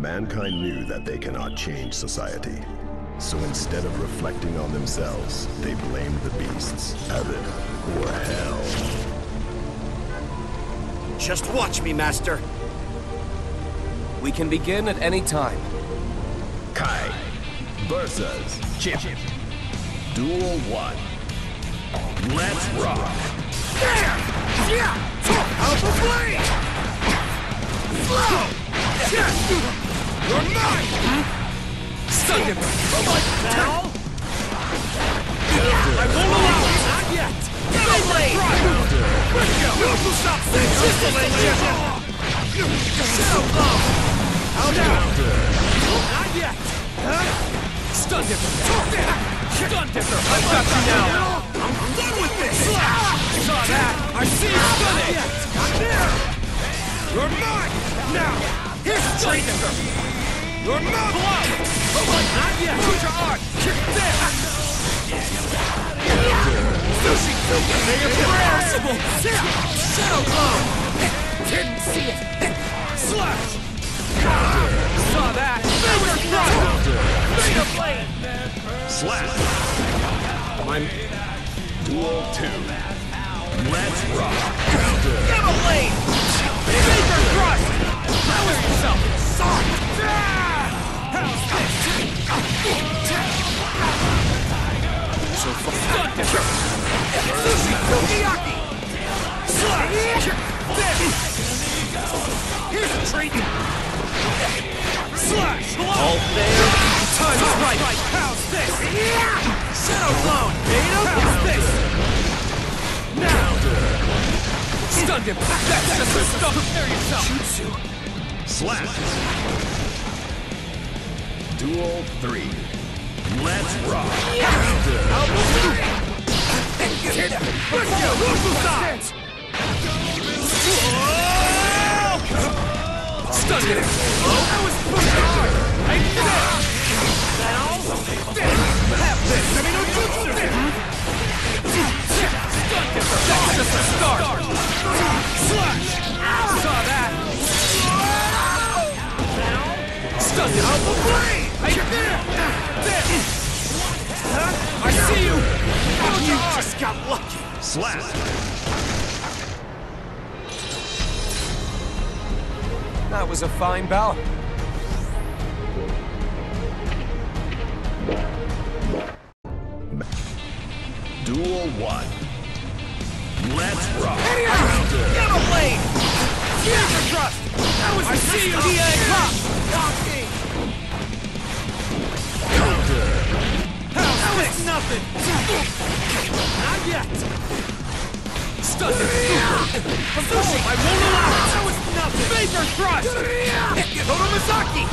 Mankind knew that they cannot change society. So instead of reflecting on themselves, they blamed the beasts, heaven or hell. Just watch me, Master. We can begin at any time. Kai versus Chip. Duel 1. Let's rock! Alpha Blade! Slow! You're mine! Stun him! Now? I won't allow it! Not yet! Beyblade! Let's go! Stop! Shadow Blow! Out now! Not yet! Stun him! Stun him! I've got you now! I'm done with this! Saw that! I see you stunning! Not there! You're mine! Now! Here's a treat! You're mine! Not yet! Use your arm! There! Sushi! Impossible! Shadow Blow! Didn't see it! Slash! Saw that! Finger thrust! Beta Blade! Slash! Duel 2. Let's rock! Gamma Blade! Finger thrust! Power yourself! Soft! So far. Stun him! Sushi! Sukiyaki! Slash! Here's a treat! Slash! All fair! Time is right! How's this? Shadow Blown! How's this? Now! Stun him! That's just the stuff! Prepare yourself! Jutsu! Slash! Duel 3. Let's rock! Let's go! Stun him! That was pushed hard! Have this! I mean, no jutsu! That's just a start! Slash! Saw that! Stun him! Alpha Blade! I see you! You just got lucky! Slash! That was a fine bout. Duel 1. Let's rock! Gamma Blade! Future Thrust! That was I see you, DA Pop! Donkey! That was nothing! Not yet! Stun him! Sushi! I won't allow it! That was nothing! Vapor Thrust! Totomazaki!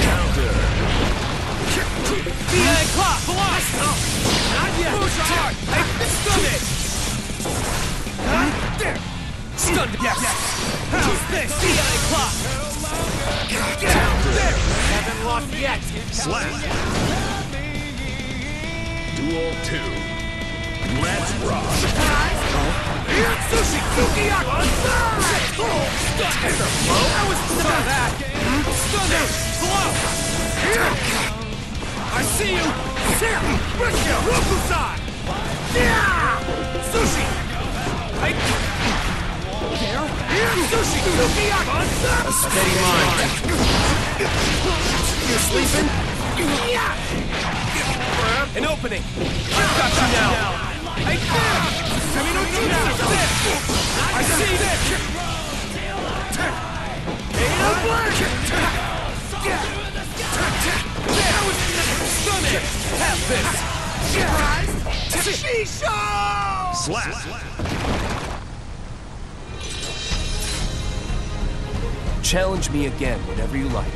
DA Clock! Block! Not yet! Push hard! Stun it! There! Stun him! Yes! How's this? DA Clock! There! Haven't lost yet! Slash! Duel 2. Let's rock! Sushi! Sukiyaki! That was Saw that! Stun him! Blow! I see you! Briscoe! Rokusai! Sushi! Sushi! Sukiyaki! A steady mind. You're sleeping? An opening! I've got you now! I see this! Stun it! Have this! Shisho! Slash! Challenge me again whenever you like.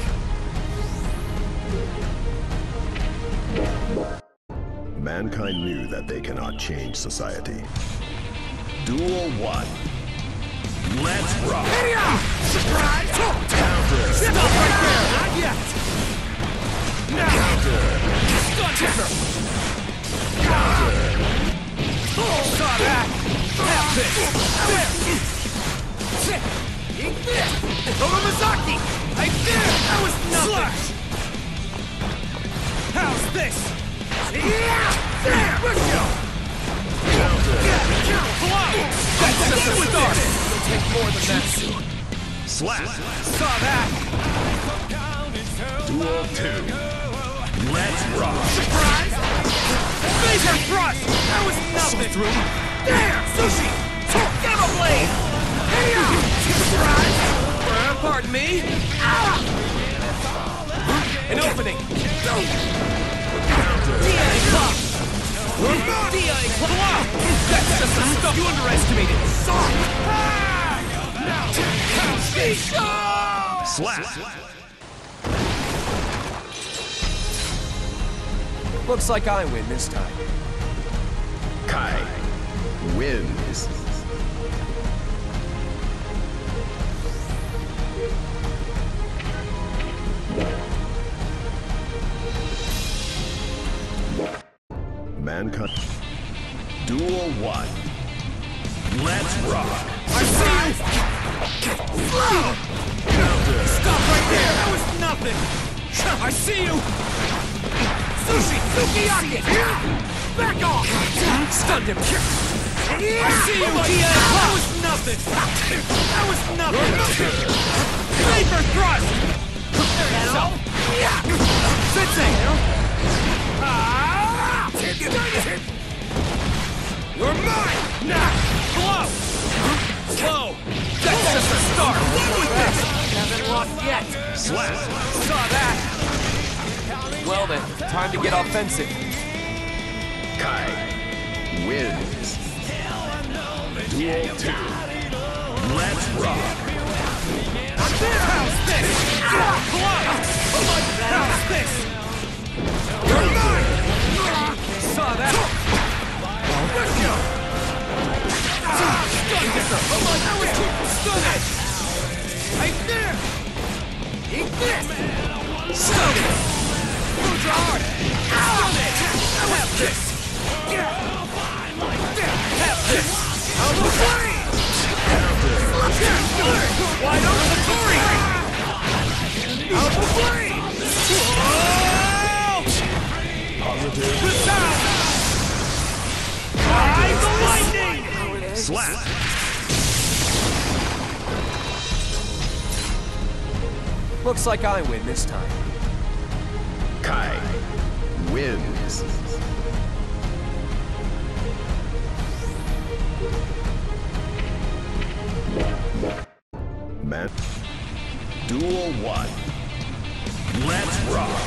Mankind knew that they cannot change society. Duel 1. Let's rock! Surprise! Counter! Stop right there! Not yet! Now! Counter! Stun him! Counter! Saw that! Have this! Eat this! Oromazaki! I did! That was nothing! Slash! How's this? Yeah! There! Push you! Blow! That's just the start! It'll take more than that. Slap! Saw that! Duel 2. Let's rock! Surprise! Laser thrust! That was nothing! There! Sushi! Gamma blade! Hey-ya! Surprise! Pardon me? An opening! DI Club! DI Club! That's just the stuff you underestimated! Slap! Looks like I win this time. Kai wins. Mankind. Duel 1. Let's rock. I see you! Slow! Stop right there! That was nothing! I see you! Sushi! Sukiyaki! Back off! Stunned him! I see you! That was nothing! That was nothing! Vapor thrust! Sensei! You're mine! Now! Blow! Slow! That's just the start! With this! Haven't lost yet! Slap! Saw that! Well then, time to get offensive. Kai wins. Duel 2. Let's rock. How's this? Blow! How's this? You're mine! Saw that! Let's go! Stun Dipper! That was too stunning! Right there! Eat this! Stun it! Move your heart! Stun it! Have this! Have this! Out of the way! Wide open the Tori! Out of the way! Positive. The sound! Ride the lightning! Slap! Looks like I win this time. Kai wins. Man. Duel 1. Let's rock.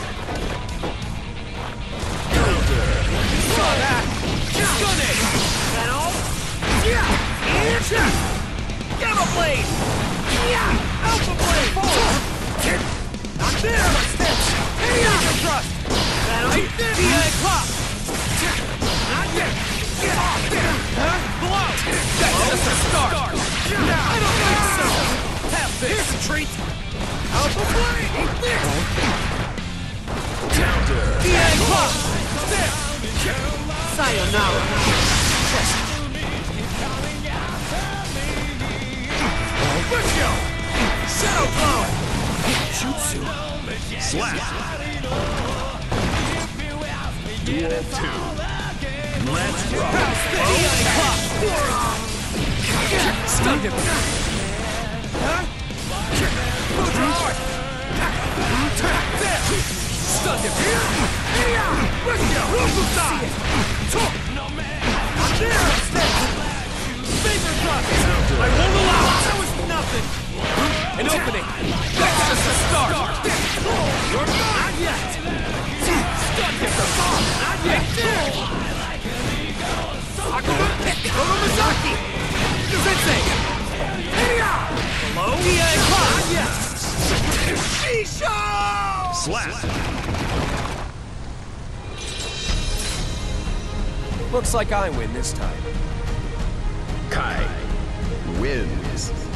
Saw that! Stun it! That all? Yeah! Gamma blade! Yeah! Alpha blade! Forward! Not there! Laser thrust! That all? DI clock! Not yet! Huh? Blow! That's just a start! I don't think so! Have this! Here's a treat! Alpha blade! Counter. DI clock! There! Sayonara! Let's go! Shadow blow! Jutsu! Slap. Duel 2. Let's rock. DI clock! Stunned him! Huh? Move your heart! There! Stunned him! Let's go! Rokusai! I'm there! Vapor thrust! I won't allow it! That was nothing! An opening! That's just a start! You're not yet! Stunned him! Not yet! Akuma! Oromazaki! Sensei! Hello? DI Clock! Not yet! Shisho! Slap. Looks like I win this time. Kai wins.